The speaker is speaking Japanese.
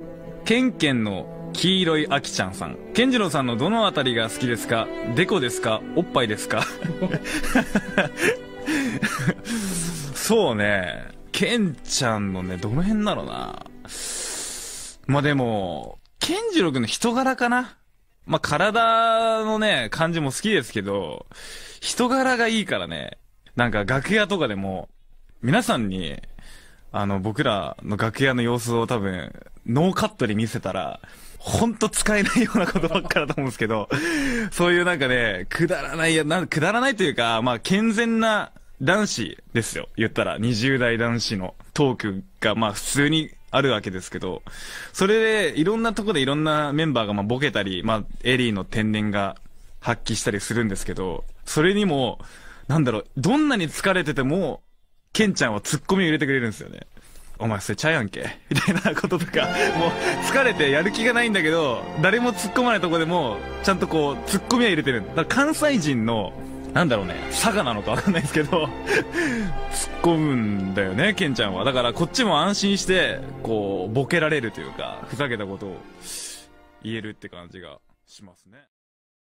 ケンケンの黄色いあきちゃんさん。ケンジロウさんのどのあたりが好きですか？デコですか？おっぱいですか？そうね。ケンちゃんのね、どの辺だろうな。まあでも、ケンジロウ君の人柄かな。まあ体のね、感じも好きですけど、人柄がいいからね。なんか楽屋とかでも、皆さんに、僕らの楽屋の様子を多分、ノーカットで見せたら、ほんと使えないようなことばっかだと思うんですけど、そういうなんかね、くだらないくだらないというか、まあ、健全な男子ですよ。言ったら、20代男子のトークが、まあ、普通にあるわけですけど、それで、いろんなとこでいろんなメンバーがまあボケたり、まあ、エリーの天然が発揮したりするんですけど、それにも、なんだろう、どんなに疲れてても、ケンちゃんはツッコミを入れてくれるんですよね。お前それちゃうやんけみたいなこととか、もう疲れてやる気がないんだけど、誰も突っ込まないとこでも、ちゃんとこう、ツッコミは入れてる。だから関西人の、なんだろうね、佐賀なのかわかんないですけど、突っ込むんだよね、ケンちゃんは。だからこっちも安心して、こう、ボケられるというか、ふざけたことを言えるって感じがしますね。